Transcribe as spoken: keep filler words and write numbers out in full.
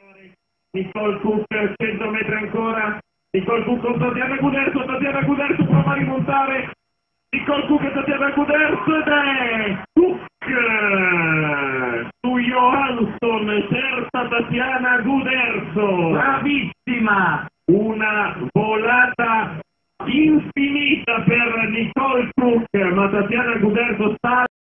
Nicole Cook, cento metri ancora, Nicole Cook con Tatiana Guderzo, Tatiana Guderzo prova a rimontare, Nicole Cook e Tatiana Guderzo ed è Cook su Johansson, terza Tatiana Guderzo, Bravissima! una volata infinita per Nicole Cook, ma Tatiana Guderzo sta